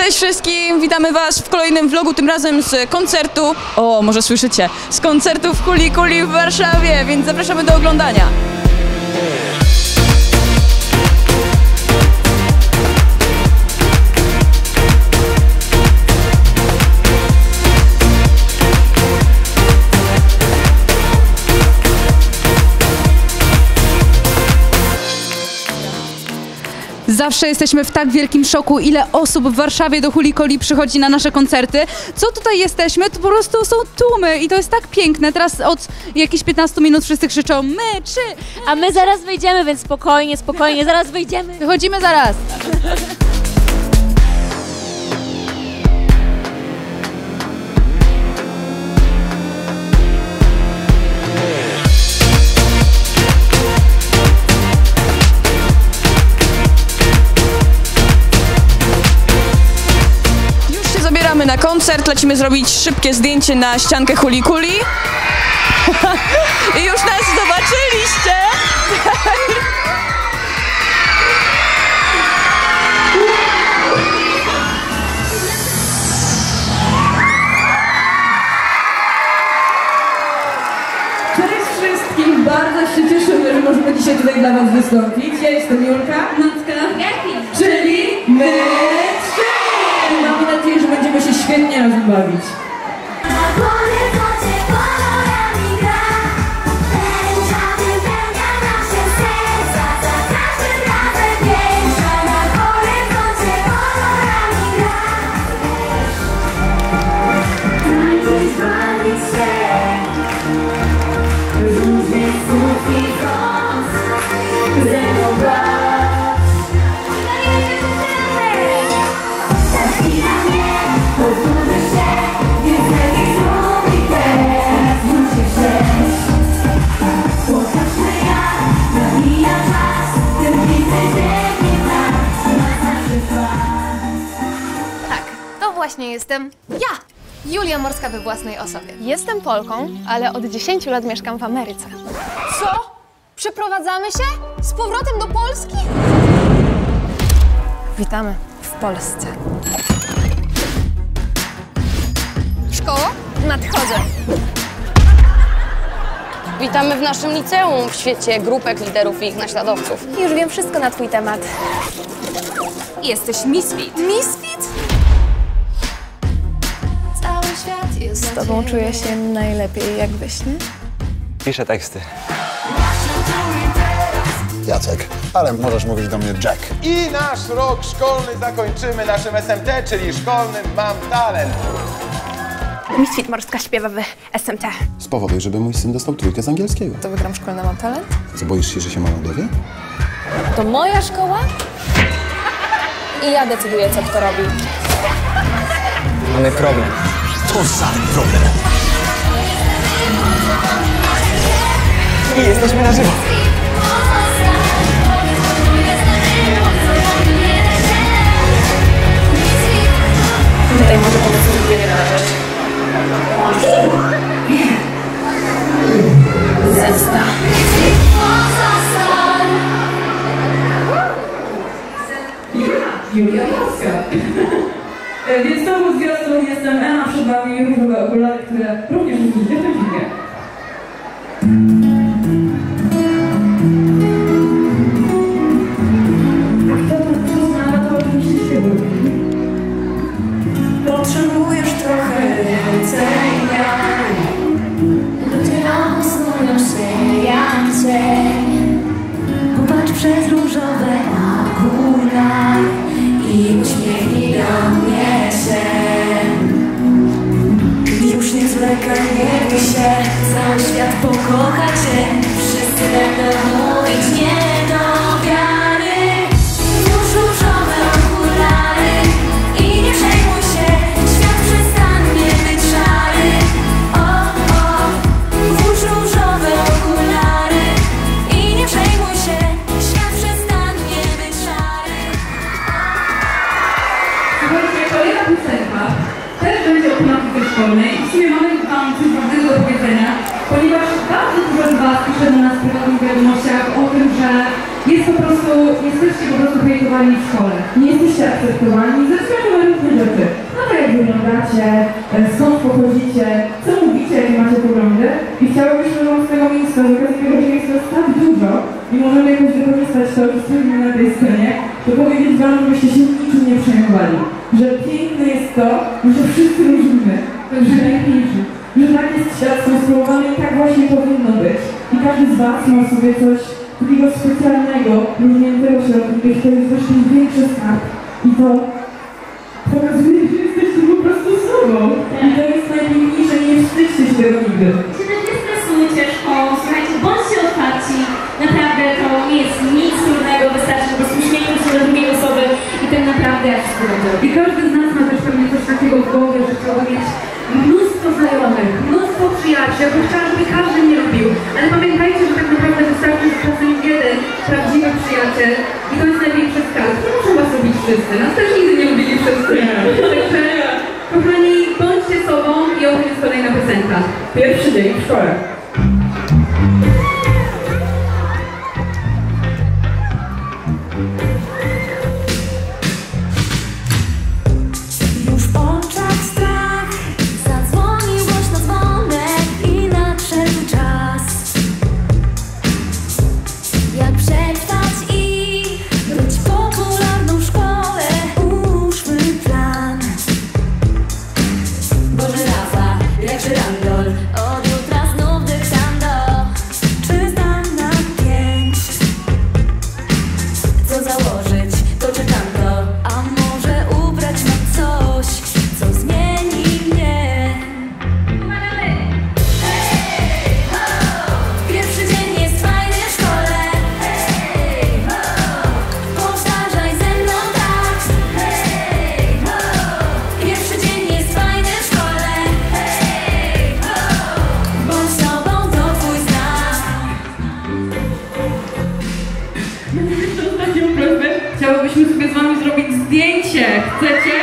Cześć wszystkim, witamy was w kolejnym vlogu, tym razem z koncertu, o może słyszycie, z koncertu w Huli Kuli w Warszawie, więc zapraszamy do oglądania. Zawsze jesteśmy w tak wielkim szoku, ile osób w Warszawie do Huli Kuli przychodzi na nasze koncerty. Co tutaj jesteśmy, to po prostu są tłumy i to jest tak piękne. Teraz od jakichś 15 minut wszyscy krzyczą my, czy... A my zaraz wyjdziemy, więc spokojnie, spokojnie, zaraz wyjdziemy. Wychodzimy zaraz. Na koncert, lecimy zrobić szybkie zdjęcie na ściankę Huli Kuli. I już nas zobaczyliście! Cześć wszystkim! Bardzo się cieszymy, że możemy dzisiaj tutaj dla was wystąpić. Ja jestem Julka, Natka, czyli my trzy! Mamy nadzieję, że będziemy się świetnie razem bawić. Właśnie jestem ja, Julia Morska we własnej osobie. Jestem Polką, ale od 10 lat mieszkam w Ameryce. Co? Przeprowadzamy się? Z powrotem do Polski? Witamy w Polsce. Szkoła? Nadchodzę. Witamy w naszym liceum, w świecie grupek liderów i ich naśladowców. Już wiem wszystko na twój temat. Jesteś Misfit. Misfit? Z tobą czuję się najlepiej jak we śnie. Piszę teksty. Jacek, ale możesz mówić do mnie Jack. I nasz rok szkolny zakończymy naszym SMT, czyli szkolnym Mam Talent. Misfit Morska śpiewa w SMT. Spowoduj, żeby mój syn dostał trójkę z angielskiego. To wygram szkolne Mam Talent? Co, boisz się, że się mama dowie? To moja szkoła i ja decyduję, co kto robi. Mamy problem. To sam problem. I jesteśmy na żywo. Tutaj może pomóc zrobienie na rzecz. Zemsta. Julia Morska. Więc tą gwiazdą jestem Ena, przed wami różowe okulary, które również widzicie w tym filmie. Kto to zna, to oczywiście się lubi. Potrzebujesz trochę więcej wiary. Ludzie rozumieją się jak cień. Popatrz przez różowe okulary i uśmiechnij do mnie się. Już nie zwlekaj, nie bój się, cały świat pokocha cię. Wszyscy będą mówić nie do wiary. Włóż różowe okulary i nie przejmuj się, świat przestanie być szary. O, o, włóż różowe okulary i nie przejmuj się, świat przestanie być szary. Słuchajcie, kolejna piosenka też będzie o tematyce szkolnej. W sumie mamy wam coś ważnego do powiedzenia, ponieważ bardzo dużo z was pisze do nas w prywatnych wiadomościach o tym, że jest po prostu, jesteście po prostu hejtowani w szkole. Nie jesteście akceptowani ze względu na różne rzeczy. No to jak wyglądacie, skąd pochodzicie, co mówicie, jakie macie poglądy. I chciałabyśmy wam z tego miejsca, z okazji tego, że jest nas tak dużo i możemy jakoś wykorzystać to, że stoimy na tej scenie, to powiedzieć wam, żebyście się niczym nie przejmowali. Że piękne jest to, że wszyscy różnimy, że najpiękniejszy. Że tak jest świat skonstruowany i tak właśnie powinno być. I każdy z was ma sobie coś takiego specjalnego, różniętego w środku, to jest wasz największy skarb. I to pokazuje, że jesteście po prostu sobą. I to jest najpiękniejsze, nie wstydźcie się tego nigdy. Nie stresujcie szkołą, słuchajcie, bądźcie otwarci. Naprawdę to nie jest nic trudnego, wystarczy po prostu uśmiechnąć się do drugiej osoby i tak naprawdę wszystko będzie. I każdy z nas ma też pewnie coś takiego w głowie, że chciałby mieć mnóstwo znajomych, mnóstwo przyjaciół, bo chciała, żeby każdy mnie lubił. Ale pamiętajcie, że tak naprawdę wystarczy czasem jeden prawdziwy przyjaciel i to jest największy skarb. Nie muszą was lubić wszyscy, nas też nigdy nie lubili wszyscy. Także, kochani, bądźcie sobą i oto jest kolejna piosenka. Pierwszy dzień w szkole. Już w oczach strach, zadzwonił głośno dzwonek i nadszedł czas. Jak przetrwać i być popularną w szkole, ułóżmy plan. Bo żyrafa, jak żyrandol, od jutra znów dyktando. Czy zdam na 5? Co założyć, to czy tamto? A może ubrać na coś, co zmieni mnie? Hej, ho! Pierwszy dzień jest fajny w szkole. Hej, ho! Powtarzaj ze mną tak. Hej, ho! Pierwszy dzień jest fajny w szkole. Hej, ho! Bądź sobą, to twój znak. Ostatnią prośbę. Chciałybyśmy sobie z wami zrobić zdjęcie. Chcecie?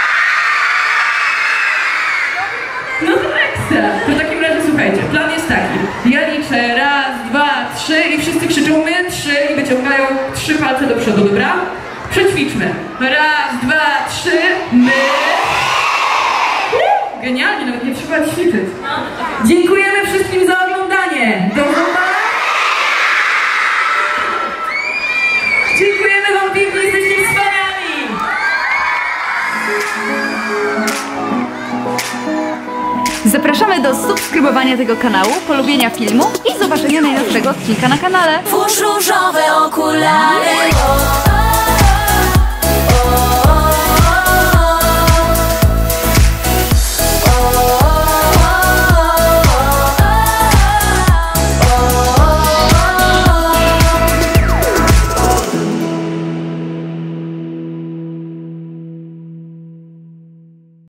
No to ekstra. To w takim razie słuchajcie, plan jest taki. Ja liczę 1, 2, 3 i wszyscy krzyczą my 3 i wyciągają 3 palce do przodu, dobra? Przećwiczmy. 1, 2, 3, my. Genialnie, nawet nie trzeba ćwiczyć. Dziękujemy wszystkim za oglądanie. Do zobaczenia. Dziękujemy wam pięknie, jesteście wspaniali! Zapraszamy do subskrybowania tego kanału, polubienia filmu i zobaczenia najnowszego odcinka na kanale. Włóż różowe okulary.